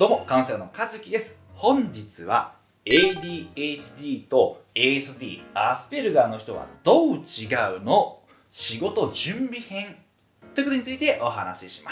どうも、カウンセラーの和樹です。本日は ADHD と ASD、アスペルガーの人はどう違うの？仕事準備編ということについてお話しします。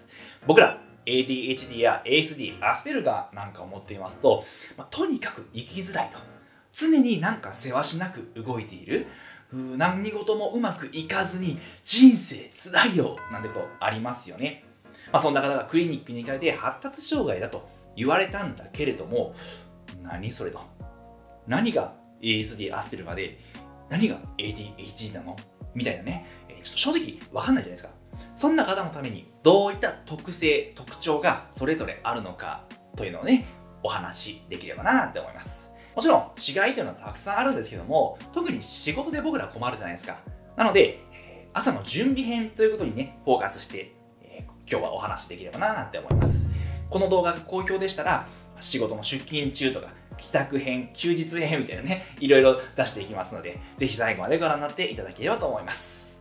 僕ら ADHD や ASD、アスペルガーなんかを持っていますと、とにかく生きづらいと。常になんかせわしなく動いている。何事もうまくいかずに人生つらいよなんてことありますよね。そんな方がクリニックに行かれて発達障害だと言われたんだけれども、何それと。何が ASD アスペルガーで、何が ADHD なのみたいなね、ちょっと正直わかんないじゃないですか。そんな方のためにどういった特性、特徴がそれぞれあるのかというのをね、お話しできればななんて思います。もちろん違いというのはたくさんあるんですけども、特に仕事で僕ら困るじゃないですか。なので、朝の準備編ということにね、フォーカスして、今日はお話しできればななんて思います。この動画が好評でしたら、仕事の出勤中とか、帰宅編、休日編みたいなね、いろいろ出していきますので、ぜひ最後までご覧になっていただければと思います。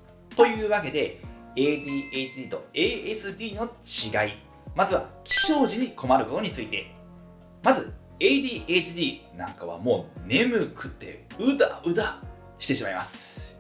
というわけで、ADHD と ASD の違い。まずは、起床時に困ることについて。まず、ADHD なんかはもう眠くてうだうだしてしまいます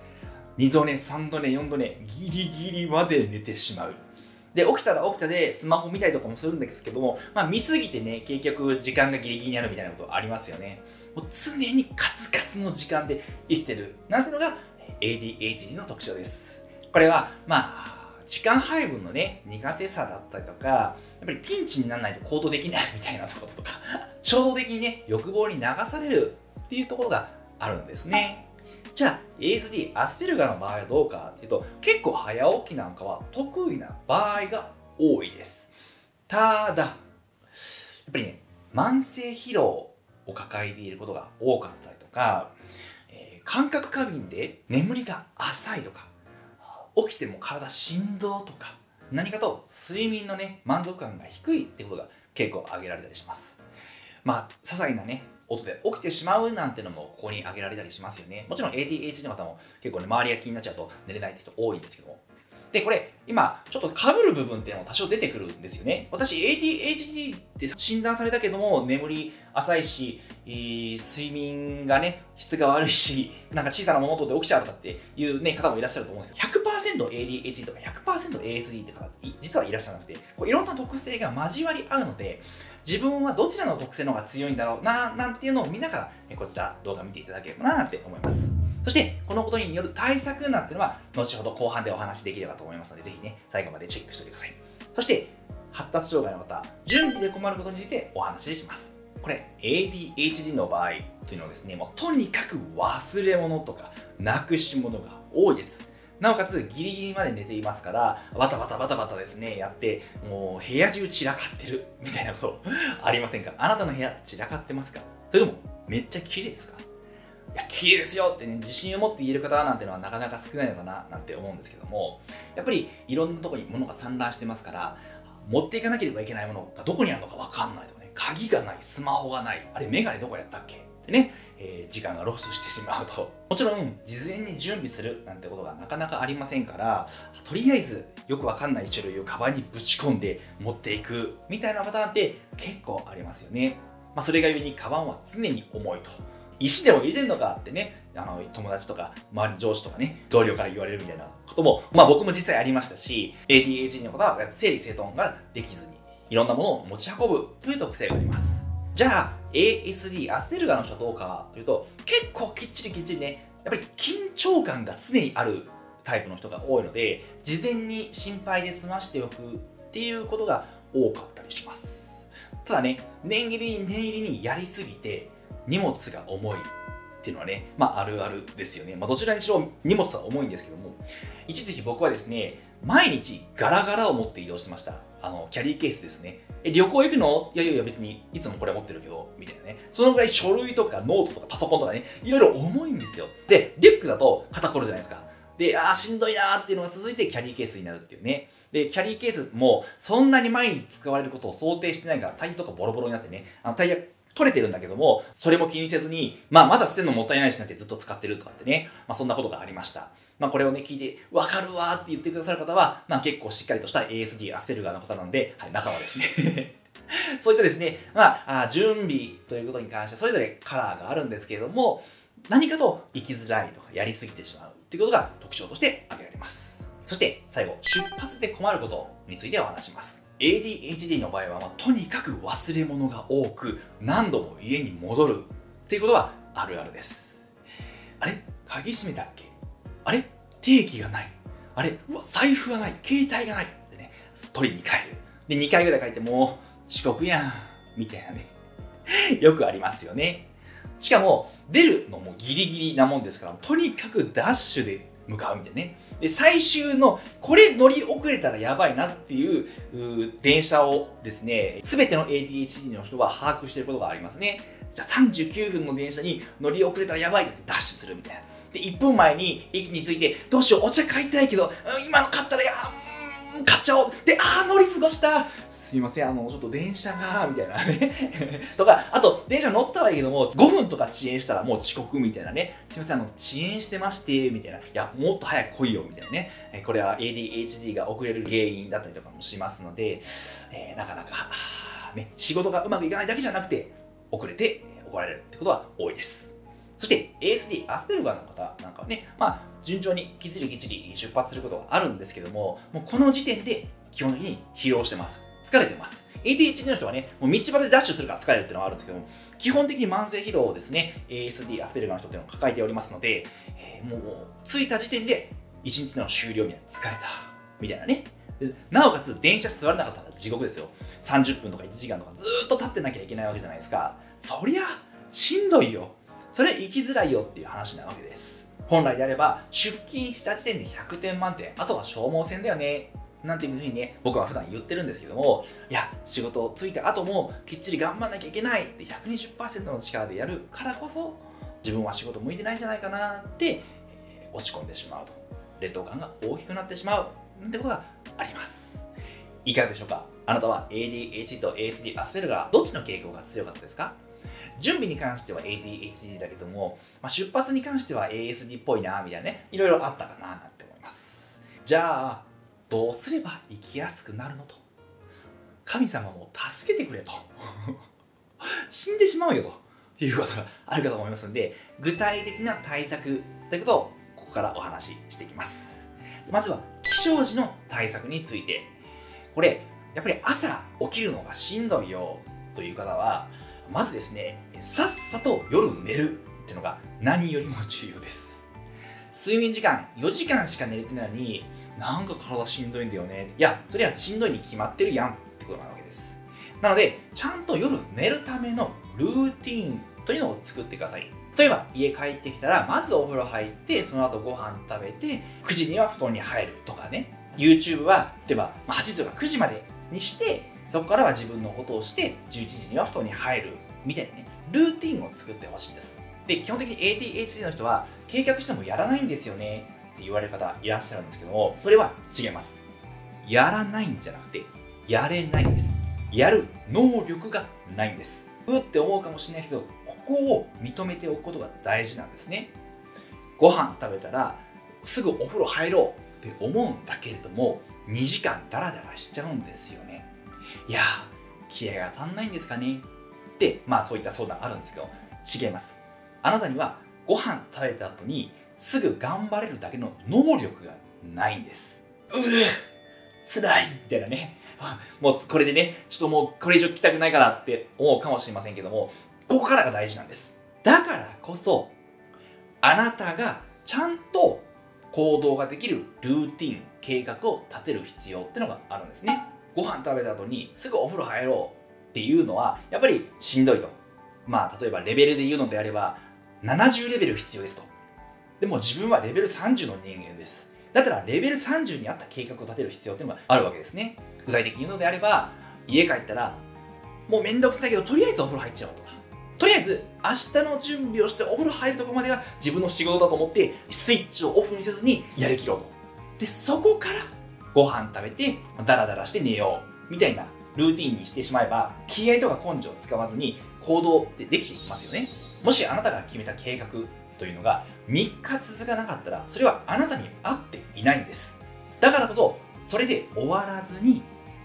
。2度寝、3度寝、4度寝、ギリギリまで寝てしまう。で、起きたら起きたでスマホ見たりとかもするんですけども、見すぎてね、結局時間がギリギリになるみたいなことありますよね。もう常にカツカツの時間で生きてるなんてのが ADHD の特徴です。これは、時間配分のね、苦手さだったりとか、やっぱりピンチにならないと行動できないみたいなところとか、衝動的にね、欲望に流されるっていうところがあるんですね。じゃあ ASD、アスペルガーの場合はどうかっていうと、結構早起きなんかは得意な場合が多いです。ただ、やっぱりね、慢性疲労を抱えていることが多かったりとか、感覚過敏で眠りが浅いとか、起きても体振動とか、何かと睡眠のね、満足感が低いってことが結構挙げられたりします。些細なね、音で起きてしまうなんてのもここに挙げられたりしますよね。もちろん ADHD の方も結構ね、周りが気になっちゃうと寝れないって人多いんですけども。で、これ、今、ちょっと被る部分っていうのも多少出てくるんですよね。私、ADHD って診断されたけども、眠り浅いし、睡眠がね、質が悪いし、なんか小さな物音で起きちゃうとかっていうね、方もいらっしゃると思うんですけど、100% ADHD とか 100% ASD って方、実はいらっしゃらなくて、いろんな特性が交わり合うので、自分はどちらの特性の方が強いんだろうな、なんていうのを見ながら、こちら動画見ていただければな、なんて思います。そして、このことによる対策なんていうのは、後ほど後半でお話しできればと思いますので、ぜひね、最後までチェックしておいてください。そして、発達障害の方、準備で困ることについてお話しします。これ、ADHD の場合というのはですね、もうとにかく忘れ物とか、なくし物が多いです。なおかつ、ギリギリまで寝ていますから、バタバタですね、やって、もう部屋中散らかってる、みたいなことありませんか？あなたの部屋散らかってますか？それとも、めっちゃ綺麗ですか？いや、綺麗ですよってね、自信を持って言える方なんていうのはなかなか少ないのかななんて思うんですけども、やっぱりいろんなところに物が散乱してますから、持っていかなければいけないものがどこにあるのかわかんないとかね、鍵がない、スマホがない、あれメガネどこやったっけってね、時間がロスしてしまうと、もちろん事前に準備するなんてことがなかなかありませんから、とりあえずよくわかんない種類をカバンにぶち込んで持っていくみたいなパターンって結構ありますよね。それがゆえにカバンは常に重いと。石でも入れてんのかってね、友達とか周りの上司とかね、同僚から言われるみたいなことも、僕も実際ありましたし、ADHD の方は整理整頓ができずにいろんなものを持ち運ぶという特性があります。じゃあ ASD、アスペルガーの人はどうかというと、結構きっちりね、やっぱり緊張感が常にあるタイプの人が多いので、事前に心配で済ましておくっていうことが多かったりします。ただね、念入りにやりすぎて荷物が重いっていうのはね、あるあるですよね。どちらにしろ荷物は重いんですけども、一時期僕はですね、毎日ガラガラを持って移動してました。キャリーケースですね。旅行行くの？いや別にいつもこれ持ってるけど、みたいなね。そのぐらい書類とかノートとかパソコンとかね、いろいろ重いんですよ。で、リュックだと肩こるじゃないですか。で、しんどいなーっていうのが続いてキャリーケースになるっていうね。で、キャリーケースもそんなに毎日使われることを想定してないから、タイヤとかボロボロになってね、タイヤ取れてるんだけども、それも気にせずに、まだ捨てるのもったいないしなってずっと使ってるとかってね、そんなことがありました。これをね、聞いて、わかるわーって言ってくださる方は、結構しっかりとした ASD、アスペルガーの方なんで、仲間ですね。 そういったですね、準備ということに関してそれぞれカラーがあるんですけれども、何かと生きづらいとかやりすぎてしまうっていうことが特徴として挙げられます。そして最後、出発で困ることについてお話します。ADHD の場合は、とにかく忘れ物が多く、何度も家に戻るっていうことはあるあるです。あれ鍵閉めたっけ、あれ定期がない、あれうわ財布がない、携帯がないってね、取りに帰る。で、2回ぐらい帰ってもう遅刻やんみたいなねよくありますよね。しかも出るのもギリギリなもんですから、とにかくダッシュで向かうみたいなね。で、最終のこれ乗り遅れたらやばいなっていう電車をですね、全ての ADHD の人は把握していることがありますね。じゃあ39分の電車に乗り遅れたらやばいってダッシュするみたいな。で、1分前に駅に着いて、どうしよう、お茶買いたいけど、今の買ったら買っちゃおう。で、乗り過ごした。すいません、ちょっと電車が、みたいなね。とか、あと、電車乗ったはいいけども、5分とか遅延したらもう遅刻みたいなね。すいません、遅延してまして、みたいな。いや、もっと早く来いよ、みたいなね。これは ADHD が遅れる原因だったりとかもしますので、なかなか、ね、仕事がうまくいかないだけじゃなくて、遅れて怒られるってことは多いです。そして ASD、アスペルガーの方なんかはね、順調にきっちり出発することがあるんですけども、もうこの時点で基本的に疲労してます。疲れてます。ADHD の人はね、もう道端でダッシュするから疲れるっていうのがあるんですけども、基本的に慢性疲労をですね、ASD、アスペルガーの人っていうのを抱えておりますので、もう着いた時点で1日の終了みたいな、疲れた、みたいなね。でなおかつ電車座れなかったら地獄ですよ。30分とか1時間とかずーっと立ってなきゃいけないわけじゃないですか。そりゃしんどいよ。それ生きづらいよっていう話なわけです。本来であれば出勤した時点で100点満点、あとは消耗戦だよねなんていうふうにね、僕は普段言ってるんですけども、いや、仕事着いた後もきっちり頑張んなきゃいけないって 120% の力でやるからこそ、自分は仕事向いてないんじゃないかなって、落ち込んでしまうと、劣等感が大きくなってしまうってことがあります。いかがでしょうか。あなたは ADHD と ASD、アスペルガー、どっちの傾向が強かったですか？準備に関しては ADHD だけども、出発に関しては ASD っぽいなみたいなね、いろいろあったかななんて思います。じゃあどうすれば生きやすくなるのと、神様も助けてくれと死んでしまうよということがあるかと思いますので、具体的な対策ということをここからお話ししていきます。まずは起床時の対策について。これやっぱり朝起きるのがしんどいよという方は、まずですね、さっさと夜寝るっていうのが何よりも重要です。睡眠時間4時間しか寝れてないのに、なんか体しんどいんだよね。いや、それはしんどいに決まってるやんってことなわけです。なので、ちゃんと夜寝るためのルーティーンというのを作ってください。例えば、家帰ってきたら、まずお風呂入って、その後ご飯食べて、9時には布団に入るとかね。YouTube は、例えば、8時とか9時までにして、そこからは自分のことをして、11時には布団に入るみたいなね、ルーティンを作ってほしいんです。で、基本的に ADHD の人は、計画してもやらないんですよねって言われる方いらっしゃるんですけども、それは違います。やらないんじゃなくて、やれないんです。やる能力がないんです。って思うかもしれないけど、ここを認めておくことが大事なんですね。ご飯食べたら、すぐお風呂入ろうって思うんだけれども、2時間ダラダラしちゃうんですよね。いやー、気合が足んないんですかねって、そういった相談あるんですけど、違います。あなたにはご飯食べた後にすぐ頑張れるだけの能力がないんです。辛いみたいなね。もうこれでね、ちょっともうこれ以上来たくないからって思うかもしれませんけども、ここからが大事なんです。だからこそ、あなたがちゃんと行動ができるルーティン、計画を立てる必要ってのがあるんですね。ご飯食べた後にすぐお風呂入ろうっていうのはやっぱりしんどいと。例えばレベルで言うのであれば70レベル必要ですと。でも自分はレベル30の人間です。だったらレベル30に合った計画を立てる必要っていうのがあるわけですね。具体的に言うのであれば、家帰ったらもうめんどくさいけどとりあえずお風呂入っちゃおうとか、とりあえず明日の準備をしてお風呂入るところまでは自分の仕事だと思ってスイッチをオフにせずにやりきろうと。で、そこからご飯食べてダラダラして寝ようみたいなルーティンにしてしまえば、気合とか根性を使わずに行動でできていきますよね。もしあなたが決めた計画というのが3日続かなかったら、それはあなたに合っていないんです。だからこそそれで終わらずに、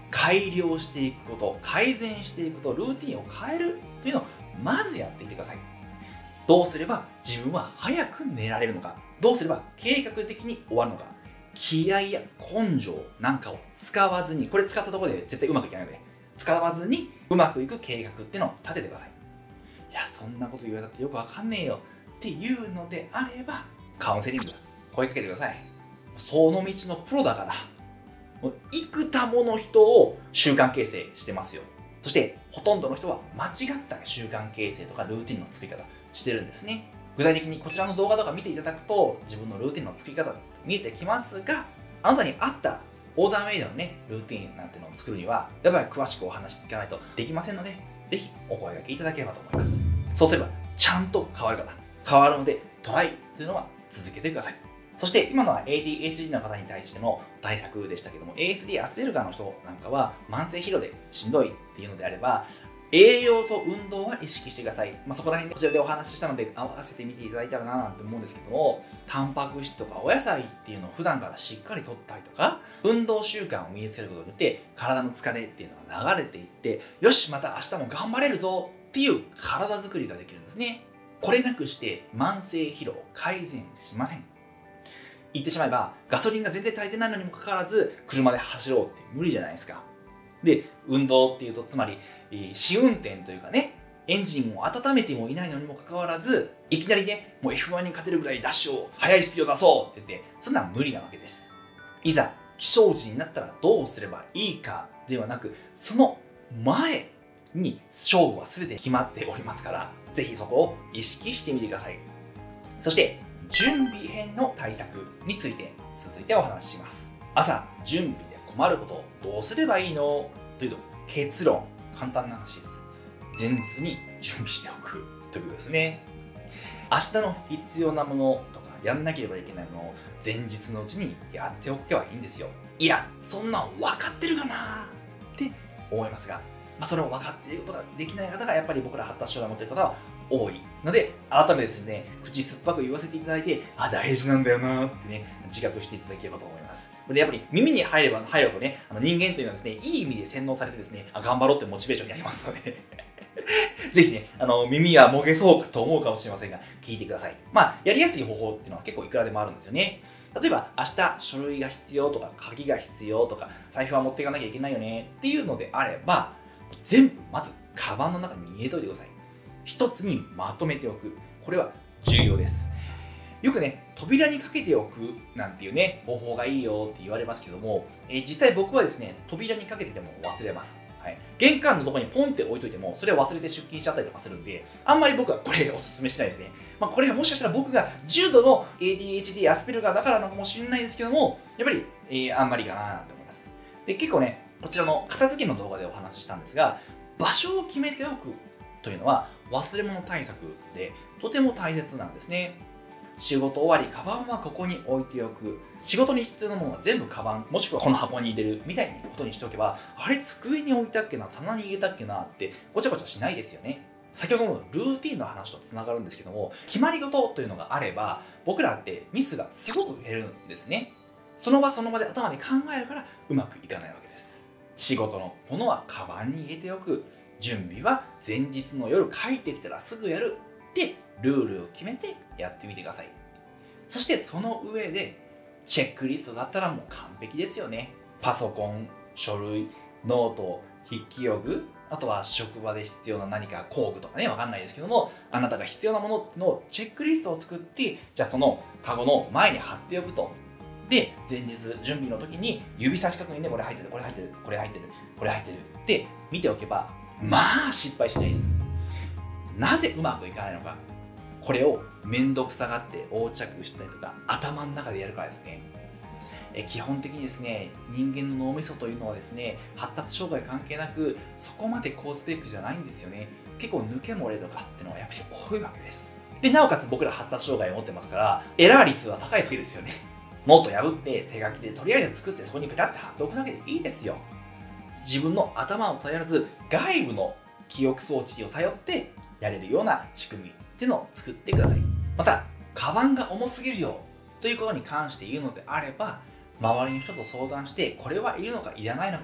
改良していくこと、改善していくこと、ルーティンを変えるというのをまずやっていってください。どうすれば自分は早く寝られるのか、どうすれば計画的に終わるのか、気合や根性なんかを使わずに、これ使ったところで絶対うまくいかないので、使わずにうまくいく計画っていうのを立ててください。いや、そんなこと言われたってよくわかんねえよっていうのであれば、カウンセリング声かけてください。その道のプロだから、もう幾多もの人を習慣形成してますよ。そしてほとんどの人は間違った習慣形成とかルーティンの作り方してるんですね。具体的にこちらの動画とか見ていただくと自分のルーティンの作り方見えてきますが、あなたに合ったオーダーメイドのねルーティンなんてのを作るにはやっぱり詳しくお話していかないとできませんので、ぜひお声掛けいただければと思います。そうすればちゃんと変わる方、変わるのでトライというのは続けてください。そして今のは ADHD の方に対しての対策でしたけども、 ASD アスペルガーの人なんかは慢性疲労でしんどいっていうのであれば、栄養と運動は意識してください。そこら辺こちらでお話ししたので合わせてみていただいたらななんて思うんですけども、タンパク質とかお野菜っていうのを普段からしっかりとったりとか、運動習慣を身につけることによって体の疲れっていうのが流れていって、よしまた明日も頑張れるぞっていう体作りができるんですね。これなくして慢性疲労改善しません。言ってしまえばガソリンが全然足りてないのにもかかわらず車で走ろうって無理じゃないですか。で、運動っていうとつまり試運転というかね、エンジンを温めてもいないのにもかかわらずいきなりね、もう F1 に勝てるぐらいダッシュを速いスピード出そうって言って、そんなん無理なわけです。いざ起床時になったらどうすればいいかではなく、その前に勝負は全て決まっておりますから、ぜひそこを意識してみてください。そして準備編の対策について続いてお話しします。朝準備で困ること、どうすればいいのというと、結論簡単な話です。前日に準備しておくということですね。明日の必要なものとかやんなければいけないものを前日のうちにやっておけばいいんですよ。いや、そんなん分かってるかなって思いますが、それを分かっていることができない方がやっぱり僕ら発達障害を持っている方は多いので、改めてですね、口酸っぱく言わせていただいて、大事なんだよなってね、自覚していただければと思います。で、やっぱり耳に入るとね、人間というのはですね、いい意味で洗脳されてですね、頑張ろうってモチベーションになりますのでぜひね、耳がもげそうと思うかもしれませんが、聞いてください。やりやすい方法っていうのは結構いくらでもあるんですよね。例えば、明日書類が必要とか、鍵が必要とか、財布は持っていかなきゃいけないよねっていうのであれば、全部まずカバンの中に入れといてください。一つにまとめておく。これは重要です。よくね、扉にかけておくなんていうね、方法がいいよって言われますけども、実際僕はですね、扉にかけてても忘れます。はい、玄関のところにポンって置いといても、それを忘れて出勤しちゃったりとかするんで、あんまり僕はこれおすすめしないですね。これはもしかしたら僕が重度の ADHD アスペルガーだからなのかもしれないですけども、やっぱり、あんまりかなと思います。で、結構ね、こちらの片付けの動画でお話ししたんですが、場所を決めておくというのは忘れ物対策でとても大切なんですね。仕事終わり、カバンはここに置いておく。仕事に必要なものは全部カバン、もしくはこの箱に入れるみたいなことにしておけば、あれ机に置いたっけな、棚に入れたっけなってごちゃごちゃしないですよね。先ほどのルーティンの話とつながるんですけども、決まり事というのがあれば、僕らってミスがすごく減るんですね。その場その場で頭で考えるからうまくいかないわけです。仕事のものはカバンに入れておく。準備は前日の夜帰ってきたらすぐやるってルールを決めてやってみてください。そしてその上でチェックリストだったらもう完璧ですよね。パソコン、書類、ノート、筆記用具、あとは職場で必要な何か工具とかね、わかんないですけども、あなたが必要なもののチェックリストを作って、じゃあそのカゴの前に貼っておくと。で、前日準備の時に指差し確認でこれ入ってる、これ入ってる、これ入ってる、これ入ってるって見ておけば、失敗しないです。なぜうまくいかないのか。これをめんどくさがって横着したりとか頭の中でやるからですね。基本的にですね、人間の脳みそというのはですね、発達障害関係なくそこまで高スペックじゃないんですよね。結構抜け漏れとかっていうのはやっぱり多いわけです。で、なおかつ僕ら発達障害を持ってますからエラー率は高いわけですよね。ノート破って手書きでとりあえず作ってそこにペタッて貼っておくだけでいいですよ。自分の頭を頼らず外部の記憶装置を頼ってやれるような仕組みっていうのを作ってください。また、カバンが重すぎるよということに関して言うのであれば、周りの人と相談してこれはいるのかいらないのか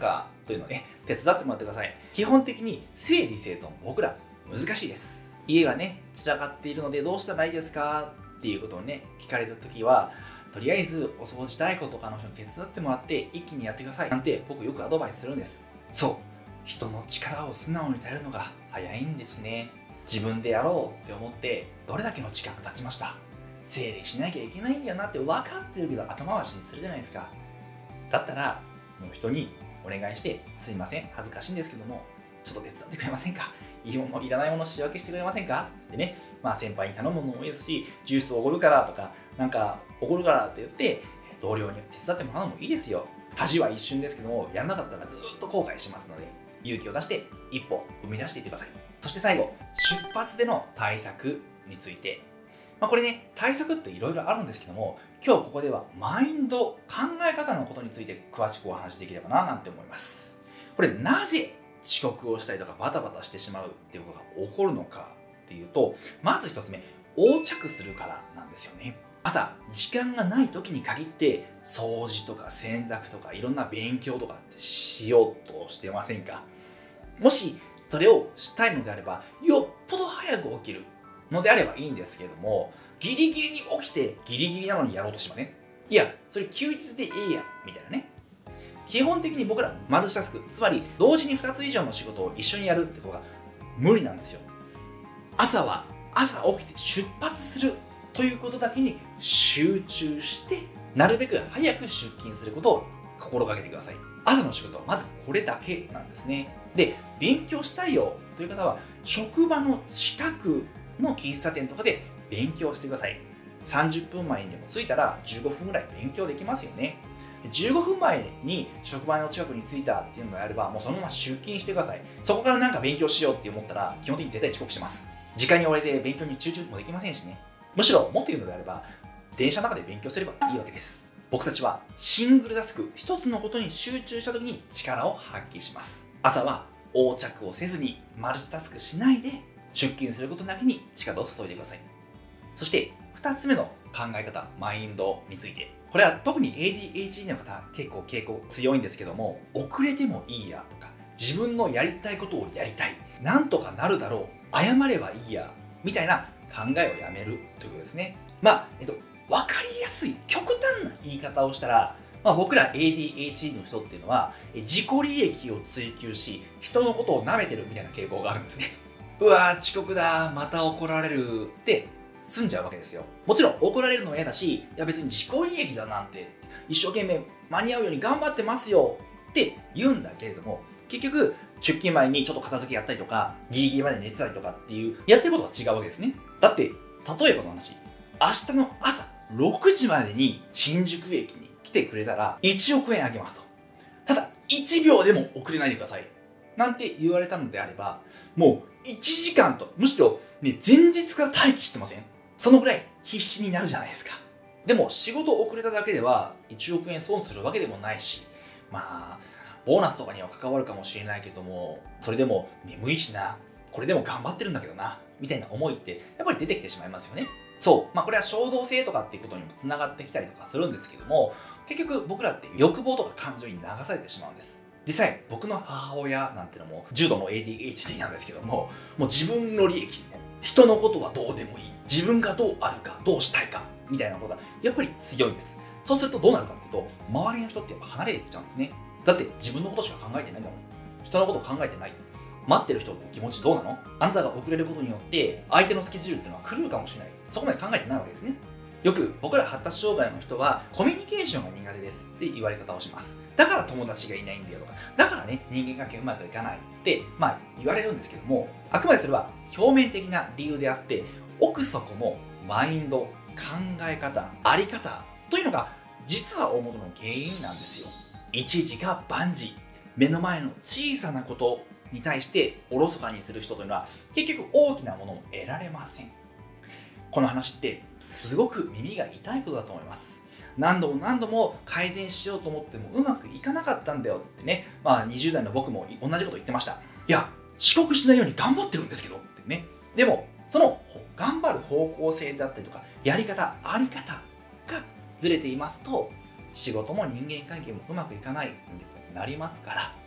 というのをね、手伝ってもらってください。基本的に整理整頓、僕ら難しいです。家がね、散らかっているのでどうしたらいいですかっていうことをね、聞かれたときは、とりあえずお掃除代行とかの人に手伝ってもらって一気にやってくださいなんて僕よくアドバイスするんです。そう、人の力を素直に頼るのが早いんですね。自分でやろうって思ってどれだけの時間が経ちました。整理しなきゃいけないんだよなって分かってるけど後回しにするじゃないですか。だったらもう人にお願いして、すいません、恥ずかしいんですけどもちょっと手伝ってくれませんか、いいものいらないもの仕分けしてくれませんかってね、先輩に頼むのもいいですし、ジュースおごるからとかなんかおごるからって言って同僚に手伝ってもらうのもいいですよ。恥は一瞬ですけども、やらなかったらずっと後悔しますので、勇気を出して一歩踏み出していってください。そして最後、出発での対策について、これね、対策っていろいろあるんですけども、今日ここではマインド、考え方のことについて詳しくお話しできればななんて思います。これなぜ遅刻をしたりとかバタバタしてしまうっていうことが起こるのかっていうと、まず一つ目、横着するからなんですよね。朝時間がない時に限って掃除とか洗濯とかいろんな勉強とかってしようとしてませんか？もしそれをしたいのであれば、よっぽど早く起きるのであればいいんですけれども、ギリギリに起きてギリギリなのにやろうとしません？いや、それ休日でいいやみたいなね。基本的に僕らマルチタスク、つまり同時に2つ以上の仕事を一緒にやるってことが無理なんですよ。朝は朝起きて出発するということだけに集中して、なるべく早く出勤することを心がけてください。朝の仕事はまずこれだけなんですね。で、勉強したいよという方は職場の近くの喫茶店とかで勉強してください。30分前にでも着いたら15分ぐらい勉強できますよね。15分前に職場の近くに着いたっていうのであれば、もうそのまま出勤してください。そこからなんか勉強しようって思ったら基本的に絶対遅刻します。時間に追われて勉強に集中もできませんしね。むしろもっと言うのであれば、電車の中で勉強すればいいわけです。僕たちはシングルタスク、一つのことに集中した時に力を発揮します。朝は横着をせずにマルチタスクしないで出勤することだけに力を注いでください。そして2つ目の考え方、マインドについて。これは特に ADHD の方結構傾向強いんですけども、遅れてもいいやとか、自分のやりたいことをやりたい、なんとかなるだろう、謝ればいいやみたいな考えをやめるということですね。分かりやすい極端な言い方をしたら、僕ら ADHD の人っていうのは自己利益を追求し、人のことを舐めてるみたいな傾向があるんですね。うわー遅刻だ、また怒られるって済んじゃうわけですよ。もちろん怒られるのは嫌だし、いや別に自己利益だなんて一生懸命間に合うように頑張ってますよって言うんだけれども、結局出勤前にちょっと片付けやったりとか、ギリギリまで寝てたりとかっていうやってることは違うわけですね。だって例えばの話、明日の朝6時までに新宿駅に来てくれたら1億円あげますと。ただ1秒でも遅れないでくださいなんて言われたのであれば、もう1時間と、むしろね、前日から待機してません？そのぐらい必死になるじゃないですか。でも仕事遅れただけでは1億円損するわけでもないし、ボーナスとかには関わるかもしれないけども、それでも眠いしな、これでも頑張ってるんだけどなみたいな思いってやっぱり出てきてしまいますよね。そう、これは衝動性とかっていうことにもつながってきたりとかするんですけども、結局僕らって欲望とか感情に流されてしまうんです。実際僕の母親なんてのも重度の ADHD なんですけども、もう自分の利益、人のことはどうでもいい、自分がどうあるかどうしたいかみたいなことがやっぱり強いんです。そうするとどうなるかっていうと、周りの人ってやっぱ離れていっちゃうんですね。だって自分のことしか考えてないんだもん。人のことを考えてない。待ってる人の気持ちどうなの？あなたが遅れることによって相手のスケジュールっていうのは狂うかもしれない。そこまで考えてないわけですね。よく僕ら発達障害の人はコミュニケーションが苦手ですって言われ方をします。だから友達がいないんだよとか、だからね人間関係うまくいかないって言われるんですけども、あくまでそれは表面的な理由であって、奥底のマインド、考え方、あり方というのが実は大元の原因なんですよ。一時が万事、目の前の小さなことに対しておろそかにする人というのは結局大きなものを得られません。この話ってすごく耳が痛いことだと思います。何度も何度も改善しようと思ってもうまくいかなかったんだよってね、20代の僕も同じこと言ってました。いや、遅刻しないように頑張ってるんですけどってね。でもその頑張る方向性だったりとかやり方、あり方がずれていますと、仕事も人間関係もうまくいかないってなりますから、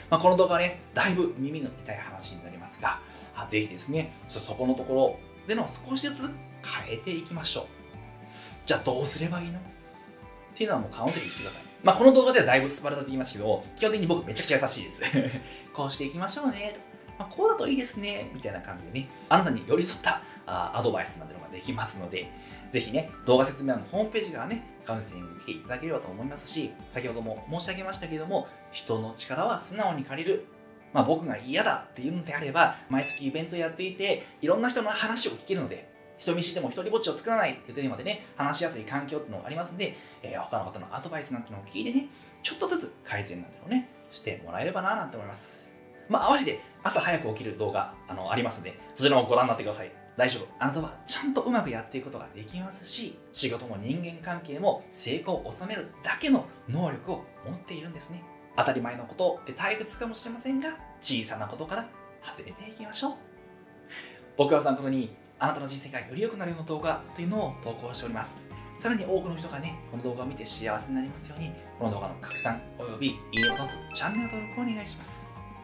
この動画はね、だいぶ耳の痛い話になりますが、ぜひですね、そこのところでの少しずつ変えていきましょう。じゃあどうすればいいのっていうのはもうカウンセリングしてください。この動画ではだいぶスパルタって言いますけど、基本的に僕めちゃくちゃ優しいです。こうしていきましょうね。こうだといいですね。みたいな感じでね、あなたに寄り添ったアドバイスなどができますので、ぜひね、動画説明欄のホームページからね、カウンセリング来ていただければと思いますし、先ほども申し上げましたけれども、人の力は素直に借りる。僕が嫌だっていうのであれば、毎月イベントやっていて、いろんな人の話を聞けるので、人見知りでも一人ぼっちを作らないっていうテーマでね、話しやすい環境っていうのがありますんで、他の方のアドバイスなんていうのを聞いてね、ちょっとずつ改善なんていうのをね、してもらえればななんて思います。合わせて朝早く起きる動画ありますんで、そちらもご覧になってください。大丈夫。あなたはちゃんとうまくやっていくことができますし、仕事も人間関係も成功を収めるだけの能力を持っているんですね。当たり前のことって退屈かもしれませんが、小さなことから外れていきましょう。僕は普段このようにあなたの人生がより良くなるような動画というのを投稿しております。さらに多くの人がね、この動画を見て幸せになりますように、この動画の拡散およびいいねボタンとチャンネル登録をお願いします。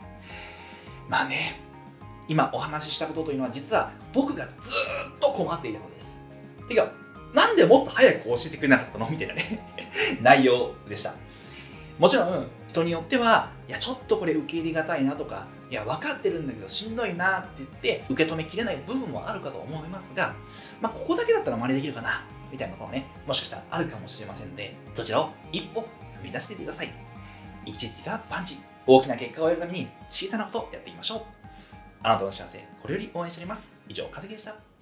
今お話ししたことというのは実は僕がずっと困っていたことです。てか、なんでもっと早く教えてくれなかったのみたいなね内容でした。もちろん人によっては、いやちょっとこれ受け入れがたいなとか、いや分かってるんだけどしんどいなって言って受け止めきれない部分もあるかと思いますが、ここだけだったら真似できるかなみたいなこともね、もしかしたらあるかもしれませんので、そちらを一歩踏み出していってください。一時が万事、大きな結果を得るために小さなことをやっていきましょう。あなたの幸せ、これより応援しております。以上、かせきでした。